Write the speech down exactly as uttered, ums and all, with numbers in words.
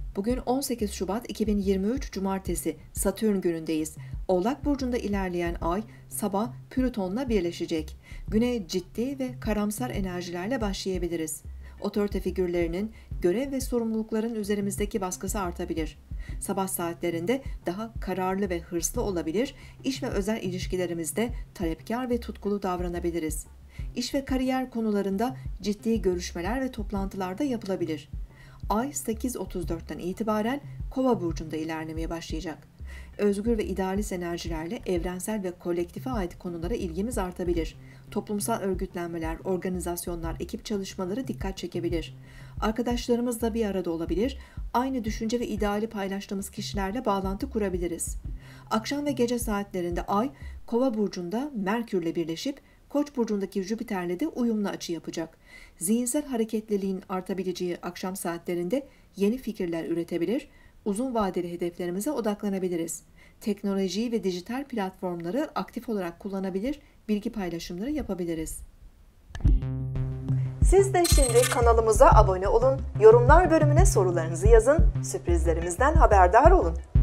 Bugün on sekiz Şubat iki bin yirmi üç Cumartesi, Satürn günündeyiz. Oğlak burcunda ilerleyen ay sabah Plüton'la birleşecek. Güne ciddi ve karamsar enerjilerle başlayabiliriz. Otorite figürlerinin görev ve sorumlulukların üzerimizdeki baskısı artabilir. Sabah saatlerinde daha kararlı ve hırslı olabilir, iş ve özel ilişkilerimizde talepkar ve tutkulu davranabiliriz. İş ve kariyer konularında ciddi görüşmeler ve toplantılarda yapılabilir. Ay sekiz otuz dörtten itibaren Kova burcunda ilerlemeye başlayacak. Özgür ve idealist enerjilerle evrensel ve kolektife ait konulara ilgimiz artabilir. Toplumsal örgütlenmeler, organizasyonlar, ekip çalışmaları dikkat çekebilir. Arkadaşlarımızla bir arada olabilir, aynı düşünce ve ideali paylaştığımız kişilerle bağlantı kurabiliriz. Akşam ve gece saatlerinde Ay, Kova burcunda Merkürle birleşip Koç burcundaki Jüpiter'le de uyumlu açı yapacak. Zihinsel hareketliliğin artabileceği akşam saatlerinde yeni fikirler üretebilir, uzun vadeli hedeflerimize odaklanabiliriz. Teknolojiyi ve dijital platformları aktif olarak kullanabilir, bilgi paylaşımları yapabiliriz. Siz de şimdi kanalımıza abone olun, yorumlar bölümüne sorularınızı yazın, sürprizlerimizden haberdar olun.